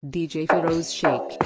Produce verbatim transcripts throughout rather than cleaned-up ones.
D J Feroz Shake.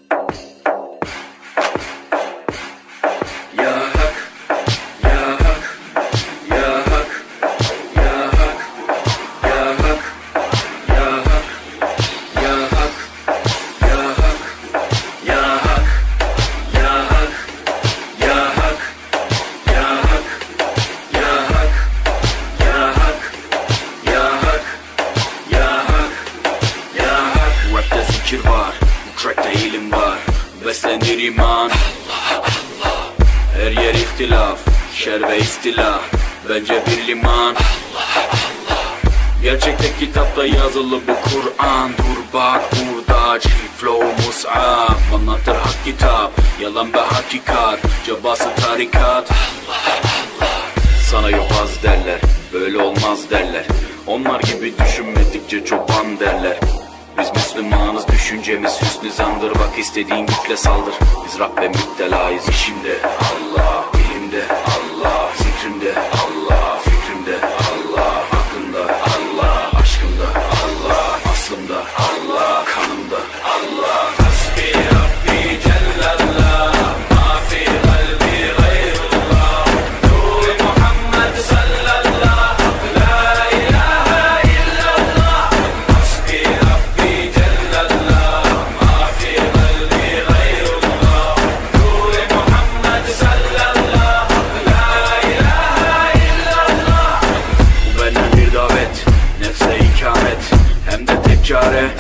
Ya Hak, Ya Hak, Ya Hak, Ya Hak, Ya Hak, Ya Hak, Ya Hak, Ya Hak, Ya Hak, Ya Hak, Ya Hak, Ya Hak, Ya Hak, Ya Hak, Ya Hak, Ya Hak, Ya Hak. Rap'te zikir var, bu track'te ilim var. Beslenir iman. Her yer ihtilaf, şer ve istila. Bence bir liman. Gerçekte kitapta yazılı bu Kur'an. Dur bak burada flow mus'ab. Anlatır hak kitap, yalan ve hakikat. Cabası tarikat. Sana yobaz derler, böyle olmaz derler. Onlar gibi düşünmedikçe çoban derler. Biz Müslümanız, düşüncemiz hüsnü zandır. Bak istediğin güçle saldır. Biz Rabbe müptelayız. İşimde Allah, dilimde Allah, zikrimde Allah, fikrimde Allah, aklımda Allah, aşkımda Allah, aslımda Allah, kanımda Allah. Hasbi Rabbi Cellallah, ma fi kalbi gayrullah. Nur Muhammed sallallah, la ilahe illallah. Hasbi Rabbi Cellallah, ma fi kalbi gayrullah. Nur Muhammed sallallah, la ilahe illallah. Bu benden bir davet, nefse ikamet, hem de tek çare.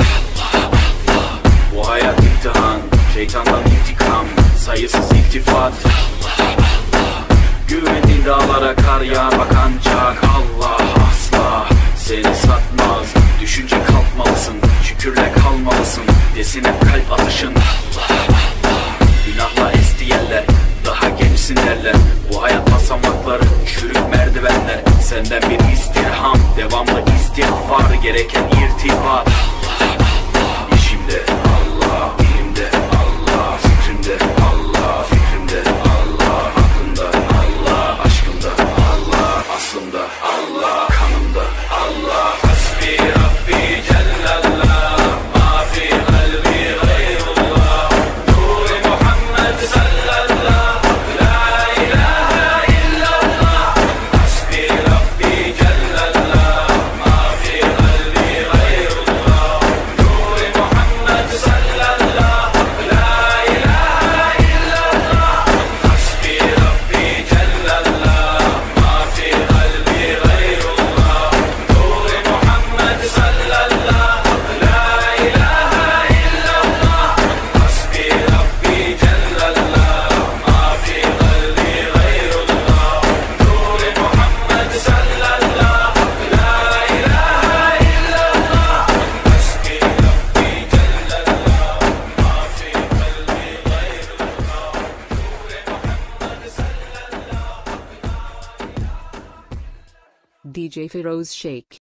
Bu hayat imtihan, şeytandan intikam, sayısız iltifat. Güvendiğin dağlara kar yağar bak ancak Allah asla seni satmaz. Düşünce kalkmalısın, şükürle kalmalısın, desin hep kalp atışın. Günahla esti yerler, daha gençsin derler. Bu hayat basamakları, çürük merdivenler. Senden bir istirham, devamlı istiğfar, gereken irtibat. İşimde Allah, dilimde Allah, zikrimde Allah, fikrimde Allah, aklımda Allah, aşkımda Allah, aslımda Allah, kanımda Allah. Hasbi Rabbi Cellallah, ma fi kalbi gayrullah. Nur Muhammed sallallah, la ilahe illallah. Hasbi Rabbi Cellallah, ma fi kalbi gayrullah. Nur Muhammed sallallah, la ilahe illallah. Hasbi Rabbi Cellallah, ma fi kalbi gayrullah. Nur Muhammed sallallah, la ilahe illallah. Hasbi Rabbi Cellallah, ma fi kalbi gayrullah. Nur Muhammed sallallah, la ilahe illallah. Hasbi Rabbi Cellallah, ma fi kalbi gayrullah. Nur Muhammed sallallah. D J Feroz Shake.